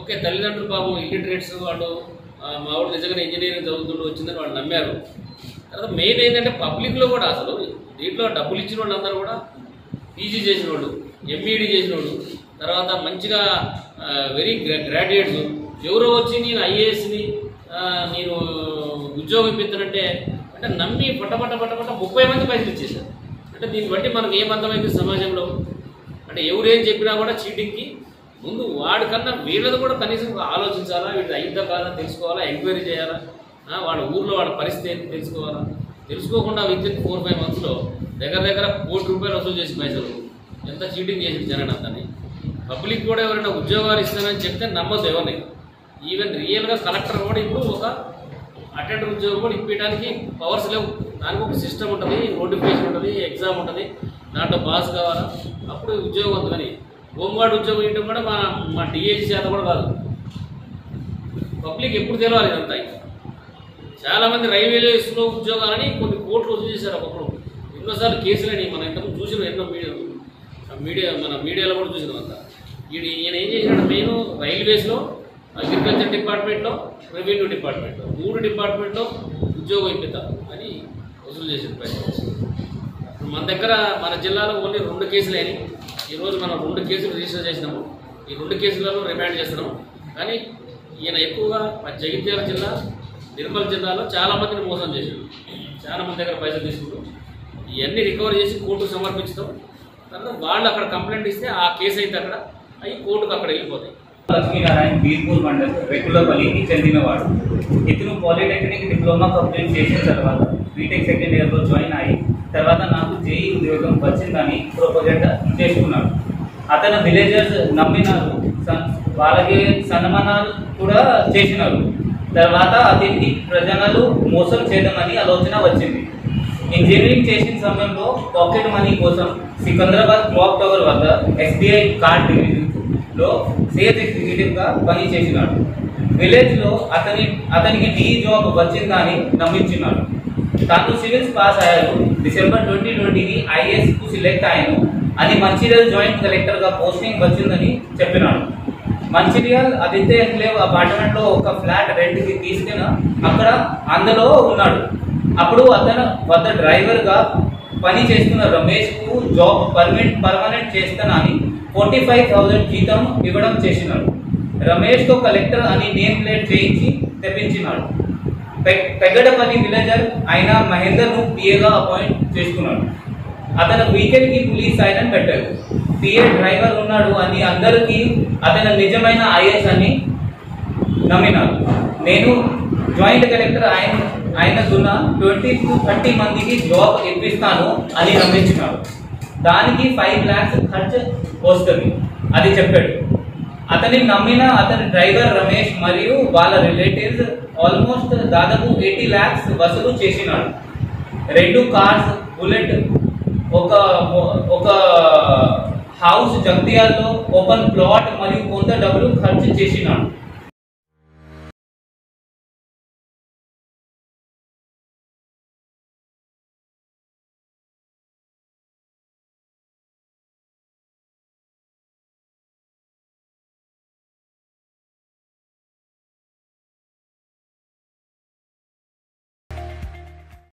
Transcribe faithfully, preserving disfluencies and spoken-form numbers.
Okay తల్లిదండ్రులు పాపం illiterates వాళ్ళు మా వాడు నిజంగా ఇంజనీరింగ్ చదువుతుంటూ వచ్చిందని వాళ్ళు నమ్మారు. తర్వాత మెయిన్ ఏంటంటే పబ్లిక్లో కూడా అసలు దీంట్లో డబ్బులు ఇచ్చిన వాళ్ళు అందరూ కూడా పీజీ చేసిన వాళ్ళు, ఎంఈడి చేసిన వాళ్ళు, తర్వాత మంచిగా వెరీ గ్రాడ్యుయేట్స్ ఎవరో వచ్చి నేను ఐఏఎస్ని నేను ఉద్యోగం ఇప్పిస్తానంటే అంటే నమ్మి పట్టపట్ట పట్టపట్ట ముప్పై మంది పైసలు ఇచ్చేసారు. అంటే దీన్ని బట్టి మనకు ఏమర్థమైంది సమాజంలో అంటే ఎవరేం చెప్పినా కూడా చీటింగ్కి ముందు వాడికన్నా వీళ్ళది కూడా కనీసం ఆలోచించాలా, వీళ్ళది అయిందా కాదా తెలుసుకోవాలా, ఎంక్వైరీ చేయాలా, వాళ్ళ ఊర్లో వాళ్ళ పరిస్థితి ఏంటి తెలుసుకోవాలా. తెలుసుకోకుండా విత్ ఇన్ ఫోర్ ఫైవ్ మంత్స్లో దగ్గర దగ్గర కోటి రూపాయలు వసూలు చేసి పైసలు ఎంత చీటింగ్ చేసి జగన్ అంతని. పబ్లిక్ కూడా ఎవరైనా ఉద్యోగాలు ఇస్తానని చెప్తే నమ్మద్దు ఎవరిని. ఈవెన్ రియల్గా కలెక్టర్ కూడా ఇప్పుడు ఒక అటెండర్ ఉద్యోగం కూడా ఇప్పించడానికి పవర్స్ లేవు. దానికి ఒక సిస్టమ్ ఉంటుంది, నోటిఫికేషన్ ఉంటుంది, ఎగ్జామ్ ఉంటుంది, దాంట్లో పాస్ కావాలా అప్పుడు ఉద్యోగం వస్తుందని. హోంగార్డ్ ఉద్యోగం ఇవ్వడం కూడా మా మా డిఏజీ చేత కూడా కాదు. పబ్లిక్ ఎప్పుడు తెలవాలి ఇదంతా. చాలామంది రైల్వేస్లో ఉద్యోగాలని కొన్ని కోట్లు వసూలు చేశారు. ఒకప్పుడు ఎన్నోసార్లు కేసులని మనం ఇంతకుముందు చూసిన ఎన్నో మీడియా మీడియా మన మీడియాలో కూడా చూసినాం అంతా. ఈయన ఈయన ఏం చేసినాడు, మెయిన్ రైల్వేస్లో, అగ్రికల్చర్ డిపార్ట్మెంట్లో, రెవెన్యూ డిపార్ట్మెంట్లో మూడు డిపార్ట్మెంట్లో ఉద్యోగం ఇప్పిద్దాం అని వసూలు చేసిన పైసలు. ఇప్పుడు మన దగ్గర మన జిల్లాలో ఓన్లీ రెండు కేసులు అయినాయి. ఈరోజు మనం రెండు కేసులు రిజిస్టర్ చేసినాము. ఈ రెండు కేసులలో రిమాండ్ చేస్తున్నాము. కానీ ఈయన ఎక్కువగా జగిత్యాల జిల్లా, నిర్మల్ జిల్లాలో చాలామందిని మోసం చేశాడు. చాలామంది దగ్గర పైసలు తీసుకుంటాం. ఇవన్నీ రికవర్ చేసి కోర్టుకు సమర్పించుతాం. తర్వాత వాళ్ళు అక్కడ కంప్లైంట్ ఇస్తే ఆ కేసు అయితే అక్కడ అవి కోర్టుకు అక్కడ వెళ్ళిపోతాయి. లక్ష్మీనారాయణ బీర్పూర్ మండల్ రెగ్యులర్పల్లికి చెందినవాడు. ఇతను పాలిటెక్నిక్ డిప్లొమా కంప్లీట్ చేసిన తర్వాత బీటెక్ సెకండ్ ఇయర్లో జాయిన్ అయ్యి తర్వాత నాకు జేఈ ఉద్యోగం వచ్చిందని ప్రొపగెండా చేసుకున్నాడు. అతను విలేజర్స్ నమ్మినారు, వాళ్ళకి సన్మానాలు కూడా చేసినారు. తర్వాత అతనికి ప్రజలు మోసం చేయడమని ఆలోచన వచ్చింది. ఇంజనీరింగ్ చేసిన సమయంలో పాకెట్ మనీ కోసం సికింద్రాబాద్ క్లాక్ టవర్ వద్ద ఎస్బీఐ కార్డ్ డివిజన్లో సేల్స్ ఎగ్జిక్యూటివ్గా పని చేసినాడు. విలేజ్లో అతని అతనికి టీ జాబ్ వచ్చిందని నమ్మించినాడు. తాను సివిల్స్ పాస్ అయ్యారు. డిసెంబర్ ట్వంటీ ట్వంటీకి ఐఏఎస్కు సిలెక్ట్ అయ్యాను అని మంచిర్యాల జాయింట్ కలెక్టర్గా పోస్టింగ్ వచ్చిందని చెప్పినాడు. మంచిర్యాల ఆదిత్య ఎన్క్లేవ్ అపార్ట్మెంట్లో ఒక ఫ్లాట్ రెంట్కి తీసుకుని అక్కడ అందులో ఉన్నాడు. అప్పుడు అతను వద్ద డ్రైవర్గా పని చేస్తున్న రమేష్కు జాబ్ పర్మనెంట్ పర్మనెంట్ చేస్తానని ఫోర్టీ ఫైవ్ థౌజండ్ జీతం ఇవ్వడం చేసినాడు. రమేష్తో కలెక్టర్ అని నేమ్ ప్లేట్ చేయించి తెప్పించినాడు. పెగ్గడపల్లి విలేజర్ అయిన మహేందర్ను పిఏగా అపాయింట్ చేసుకున్నాడు. అతను వీకెండ్కి పోలీస్ సైరన్ పెట్టాడు. పిఏ డ్రైవర్ ఉన్నాడు అని అందరికీ అతను నిజమైన ఐఏఎస్ అని నమ్మినాడు. నేను జాయింట్ కలెక్టర్ ఆయన ఆయన దున్న ట్వంటీ టు థర్టీ మందికి జాబ్ ఇప్పిస్తాను అని నమ్మించినాడు. దానికి ఫైవ్ ల్యాక్స్ ఖర్చు వస్తుంది అది చెప్పాడు. అతని నమ్మిన అతని డ్రైవర్ రమేష్ మరియు వాళ్ళ రిలేటివ్స్ ఆల్మోస్ట్ దాదాపు ఎయిటీ ల్యాక్స్ వసూలు చేసినాడు. రెండు కార్స్, బుల్లెట్, ఒక ఒక హౌస్ జగ్తియాల్లో ఓపెన్ ప్లాట్ మరియు కొంత డబ్బులు ఖర్చు చేసినాడు.